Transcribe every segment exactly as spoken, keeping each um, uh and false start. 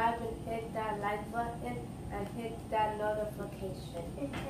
subscribe and hit that like button and hit that notification.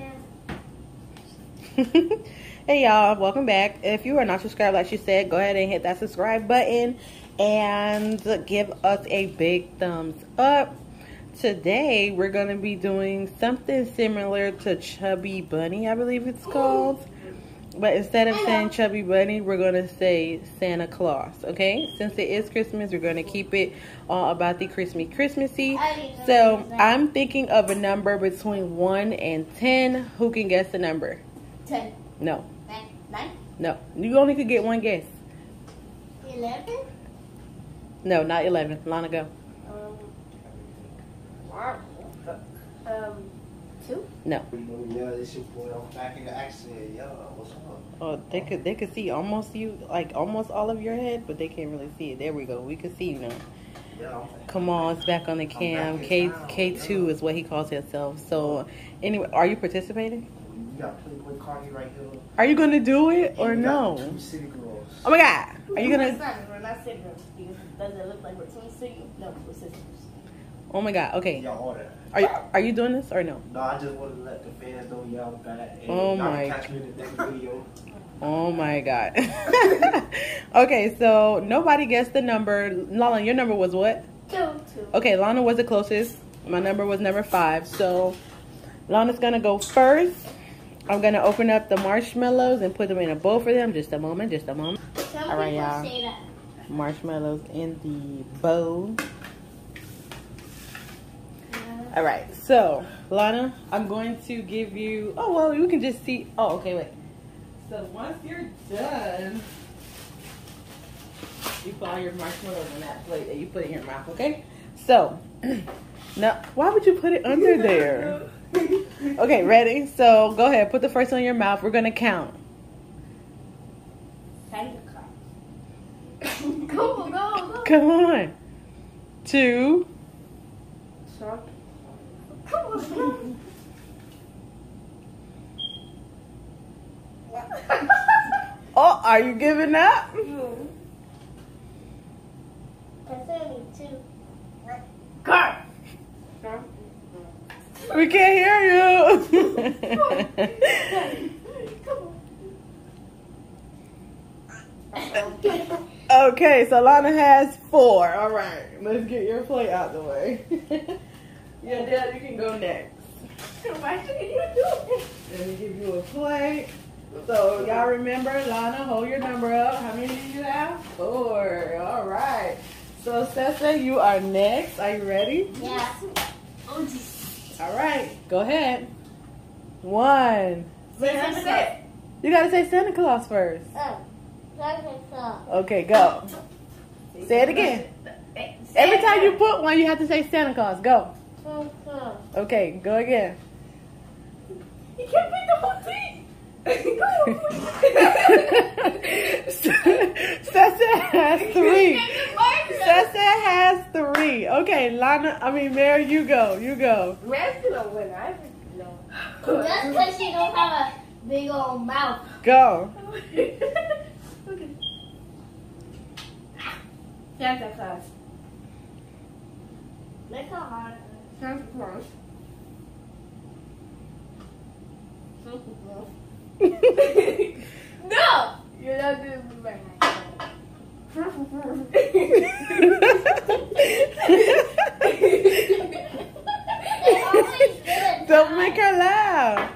Hey y'all, welcome back. If you are not subscribed, like she said, go ahead and hit that subscribe button and give us a big thumbs up. Today we're going to be doing something similar to Chubby Bunny, I believe it's called. But instead of saying Chubby Bunny, we're going to say Santa Claus, okay? Since it is Christmas, we're going to keep it all about the Christmas Christmassy. So I'm thinking of a number between one and ten. Who can guess the number? ten. No. Nine. Nine? No. You only could get one guess. eleven? No, not eleven. Lana, go. Um, um, two? No. Yeah, this your boy. I'm back in the accent. Yeah, what's up? Oh, they could they could see almost you, like almost all of your head, but they can't really see it. There we go. We can see you now. Yeah, I'm Come on, it's back on the cam. back K in town, K two yeah. is what he calls himself. So, anyway, are you participating? We got Playboy Cardi right here. Are you gonna do it or We got no? Two city girls. Oh my God! Are you We're gonna? not, we're not siblings because does it look like we're twins to you? No, we're sisters. Oh my God! Okay. Y'all order. Are you are you doing this or no? No, I just want to let the fans know y'all back. And Oh y'all my- catch me in the next video. Oh my God. Okay, so nobody guessed the number. Lana, your number was what? Two. Two. Okay, Lana was the closest. My number was number five. So Lana's gonna go first. I'm gonna open up the marshmallows and put them in a bowl for them. Just a moment, just a moment. Some All right, people y'all. say that. Marshmallows in the bowl. All right, so Lana, I'm going to give you. Oh well, you can just see. Oh, okay, wait. So once you're done, you put all your marshmallows in that plate and you put it in your mouth. Okay. So now, why would you put it under there? Okay, ready? So go ahead, put the first one in your mouth. We're gonna count. Santa Claus. Go, go, go. Come on. Two. Come on, go. Oh, are you giving up? That's only two. Car. We can't hear you. Okay, so Lana has four. All right, let's get your plate out the way. Yeah, Dad, you can go next. Why should you do it? Let me give you a plate. So y'all remember, Lana, hold your number up. How many do you have? Four. All right. So Sessa, you are next. Are you ready? Yeah. All right, go ahead. One. Santa Claus. You gotta say Santa Claus first. Oh, Santa Claus. Okay, go. Say it again. Every time you put one, you have to say Santa Claus. Go. Santa Claus. Okay, go again. You can't pick the whole thing. Sessa has three. Sessa has three. Okay, Lana, I mean, Mary, you go. You go. Man's gonna win. I know. Just because you don't have a big old mouth. Go. Santa Claus. Look how hard. Santa Claus. Santa Claus. No! You're not doing it right. Don't make her laugh.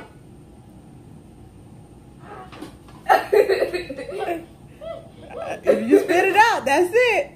If you spit it out, that's it.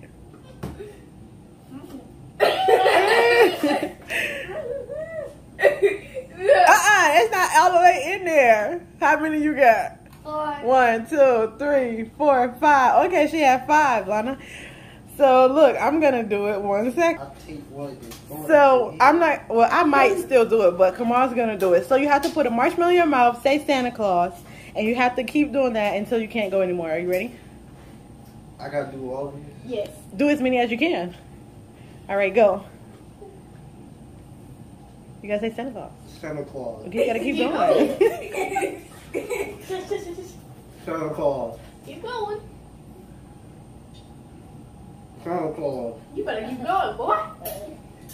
Uh-uh, it's not all the way in there. How many you got? Four. One, two, three, four, five. Okay, she had five, Lana. So look, I'm gonna do it one sec. I'll take one of these. So I'm not, well, I might still do it, but Kamal's gonna do it. So you have to put a marshmallow in your mouth, say Santa Claus, and you have to keep doing that until you can't go anymore. Are you ready? I gotta do all of these. Yes. Do as many as you can. All right, go. You gotta say Santa Claus. Santa Claus. Okay, you gotta keep going. Santa Claus. Keep going. Santa Claus. You better keep going, boy.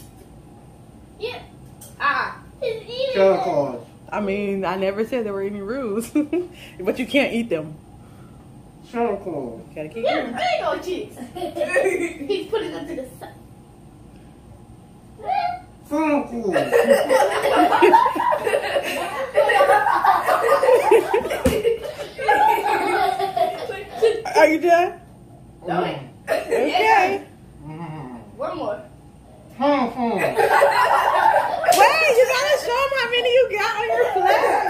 Santa Claus. I mean, I never said there were any rules, but you can't eat them. Santa Claus. Gotta keep Yeah, going. big old cheeks. He's putting them to the side. Santa Claus. Are you done? No. Okay. One more. Santa Claus. Wait, you gotta show them how many you got on your flag.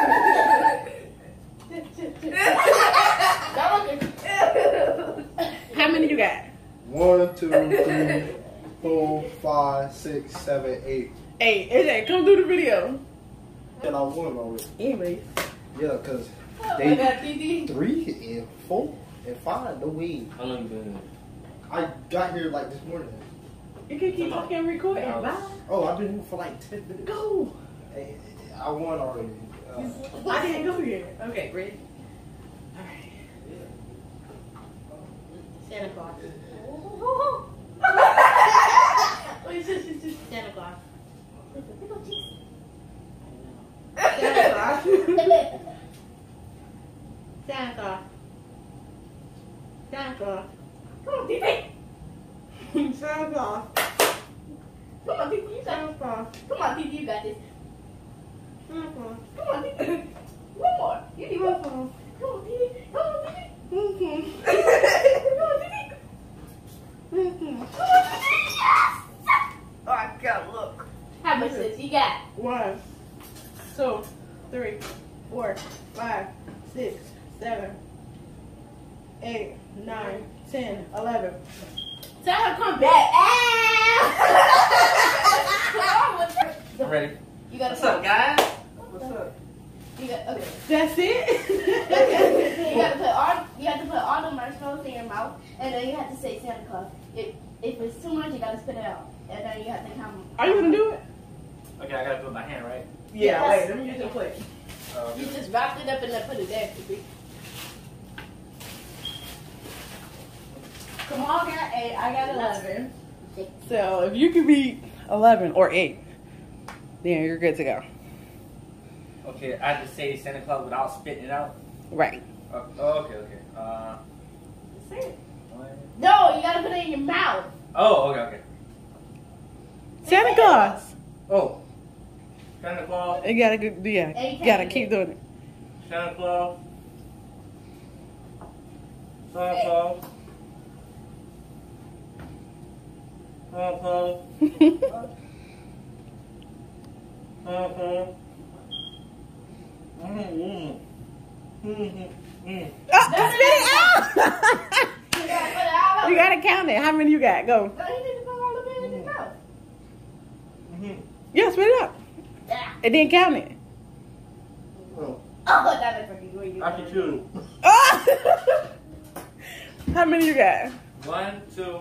That was How many you got? One, two, three, four, five, six, seven, eight. Eight. A J, come do the video. And I won already. Anyways. Yeah, because I they got D D. three and four and five, no way. How long you been in? I got here like this morning. You can keep talking, recording. Bye. Oh, I've been here for like ten minutes. Go. Hey, I won already. Uh, I didn't go here. Okay, ready? Alright. Santa Claus. Wait, it's just, it's just Santa Claus. Big old cheeks. Santa Claus. Santa Claus. Santa Claus. Come on, D D. Santa Claus. Come on, D D. You got Santa Claus. Come on, D D. You got this. Santa Claus. Come on, D D. One more. You need one more. Come on, D D. Come on, D D. Mhm. Come on, D D. Mhm. Oh, I got look. How much did you got? One, two, three, four, five, six, seven, eight, nine, ten, eleven. Tell her come back. I'm ready. You gotta What's up, guys? What's up? You got okay. That's it? You got to put all. You have to put all the marshmallows in your mouth, and then you have to say Santa Claus. If if it's too much, you gotta spit it out, and then you have to count. Are you gonna do it? Okay, I gotta put my hand, right? Yeah, Yes. wait, let me get your plate. Um, You just wrapped it up and then put it there. Baby. Come on, got eight. I got eleven. So if you can beat eleven or eight, then you're good to go. okay, I have to say Santa Claus without spitting it out. Right. Uh, oh, okay, okay. Uh, Say it. one. No, you gotta put it in your mouth. Oh, okay, okay. Santa Claus. Oh, Santa Claus. You gotta go, yeah. And you You can't gotta do keep it. doing it. Santa Claus. Santa Claus. Santa Claus. Santa Claus. Mm-hmm. Mm-hmm. Oh, spit it out! You gotta put it all You over. gotta count it. How many you got? Go. No, you need to put all of it in your mouth. Mm-hmm. Yeah, spit it out. Yeah. And then count it. oh, Oh, that looks like you where you. I can choose. Oh! How many you got? One, two.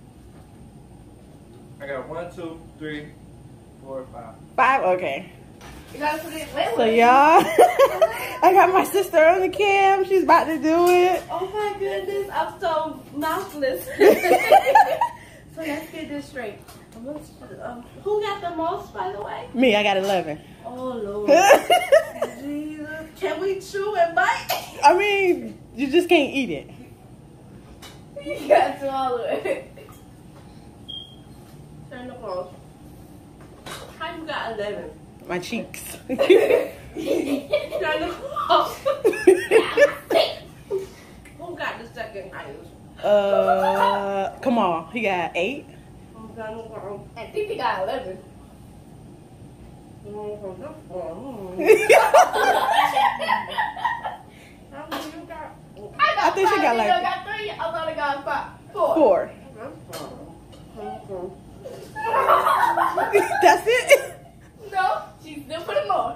I got one, two, three, four, five. Five? Okay. You gotta put it. Wait, So wait. y'all, I got my sister on the cam. She's about to do it. Oh my goodness, I'm so mouthless. So let's get this straight. Um, who got the most, by the way? Me, I got eleven. Oh Lord. Jesus. Can we chew and bite? I mean, you just can't eat it. You got to all of it. Turn the clothes. How you got eleven? My cheeks. Turn the clothes. Who got the second highest? uh, come on. He got eight. Who got the clothes? I think you got eleven. How many you got? I got I think she five. got You like- got three. I thought I got five. Four. Four. That's it. No, she's still putting more.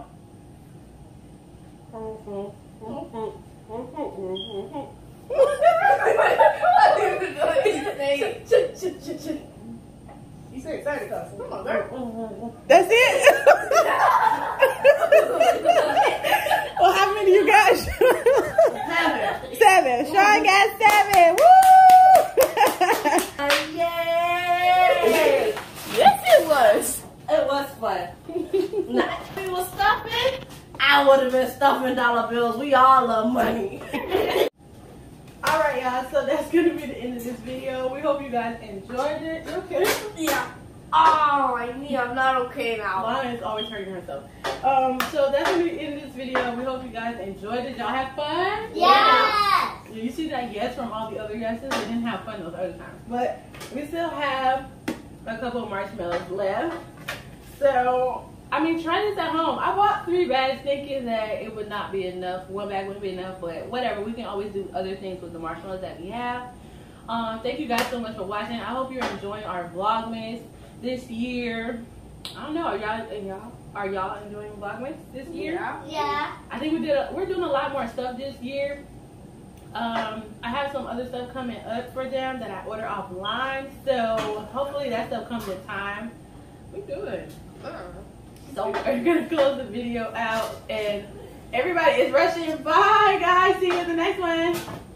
You said Santa Claus. Come on, girl. That's it. Well, how many you got? Seven. Seven. Sean got seven. Woo! Yay! Yes, it was. It was fun. Nice. We will stop I would have been stuffing dollar bills. We all love money. Alright, y'all, so that's going to be the end of this video. We hope you guys enjoyed it. You okay? Yeah. Oh, my knee, I'm not okay now. Lana is always hurting herself. Um, so that's going to be the end of this video. We hope you guys enjoyed it. Y'all have fun? Yes. You see that yes from all the other yeses? They didn't have fun those other times. But we still have a couple of marshmallows left. So, I mean, try this at home. I bought three bags thinking that it would not be enough. One bag wouldn't be enough, but whatever. We can always do other things with the marshmallows that we have. Um, thank you guys so much for watching. I hope you're enjoying our Vlogmas this year. I don't know. Are y'all y'all are y'all enjoying Vlogmas this year? Yeah. Yeah. I think we did. A, we're doing a lot more stuff this year. Um, I have some other stuff coming up for them that I order offline. So hopefully that stuff comes in time. We good. So we're gonna close the video out, and everybody is rushing. Bye, guys. See you in the next one.